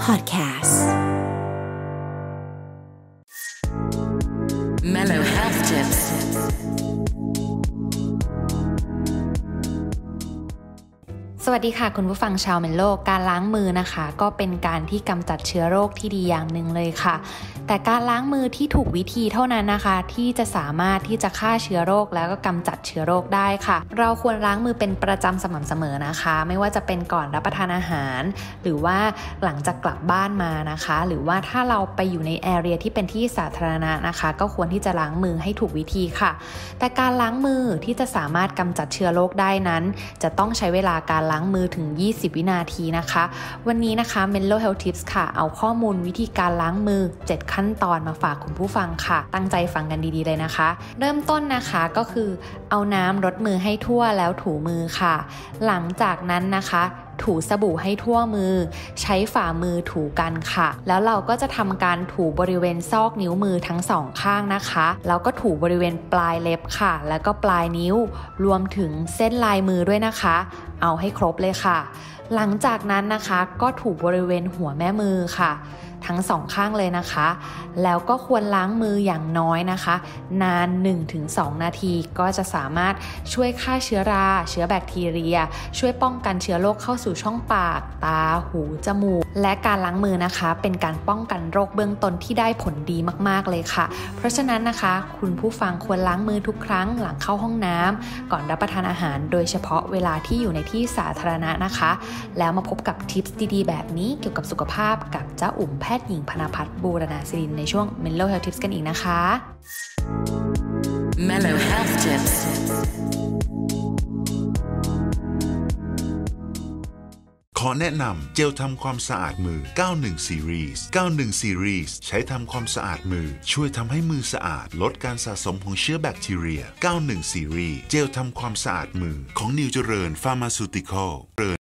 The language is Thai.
Podcast Mellow Health Tips สวัสดีค่ะคุณผู้ฟังชาวเมนโลการล้างมือนะคะก็เป็นการที่กำจัดเชื้อโรคที่ดีอย่างหนึ่งเลยค่ะแต่การล้างมือที่ถูกวิธีเท่านั้นนะคะที่จะสามารถที่จะฆ่าเชื้อโรคแล้วก็กำจัดเชื้อโรคได้ค่ะเราควรล้างมือเป็นประจำสม่ำเสมอนะคะไม่ว่าจะเป็นก่อนรับประทานอาหารหรือว่าหลังจากกลับบ้านมานะคะหรือว่าถ้าเราไปอยู่ในแอเรียที่เป็นที่สาธารณะนะคะก็ควรที่จะล้างมือให้ถูกวิธีค่ะแต่การล้างมือที่จะสามารถกำจัดเชื้อโรคได้นั้นจะต้องใช้เวลาการล้างมือถึง20วินาทีนะคะวันนี้นะคะ Menlo Health Tips ค่ะเอาข้อมูลวิธีการล้างมือ7ขั้นตอนมาฝากคุณผู้ฟังค่ะตั้งใจฟังกันดีๆเลยนะคะเริ่มต้นนะคะก็คือเอาน้ำรดมือให้ทั่วแล้วถูมือค่ะหลังจากนั้นนะคะถูสบู่ให้ทั่วมือใช้ฝ่ามือถูกันค่ะแล้วเราก็จะทำการถูบริเวณซอกนิ้วมือทั้งสองข้างนะคะแล้วก็ถูบริเวณปลายเล็บค่ะแล้วก็ปลายนิ้วรวมถึงเส้นลายมือด้วยนะคะเอาให้ครบเลยค่ะหลังจากนั้นนะคะก็ถูบริเวณหัวแม่มือค่ะทั้งสองข้างเลยนะคะแล้วก็ควรล้างมืออย่างน้อยนะคะนาน 1-2 นาทีก็จะสามารถช่วยฆ่าเชื้อราเชื้อแบคทีเรียช่วยป้องกันเชื้อโรคเข้าสู่ช่องปากตาหูจมูกและการล้างมือนะคะเป็นการป้องกันโรคเบื้องต้นที่ได้ผลดีมากๆเลยค่ะเพราะฉะนั้นนะคะคุณผู้ฟังควรล้างมือทุกครั้งหลังเข้าห้องน้ำก่อนรับประทานอาหารโดยเฉพาะเวลาที่อยู่ในที่สาธารณะนะคะแล้วมาพบกับทิปส์ดีๆแบบนี้เกี่ยวกับสุขภาพกับเจ้าอุ่มแพทย์หญิงพนาภัทรบูรณาศิรินในช่วง Menlo Health Tips กันอีกนะคะ Mellow Health Tips ขอแนะนำเจลทำความสะอาดมือ 91 Series 91 Series ใช้ทำความสะอาดมือช่วยทำให้มือสะอาดลดการสะสมของเชื้อแบคทีเรีย 91 Series เจลทำความสะอาดมือของนิวเจริญ Pharmaceutical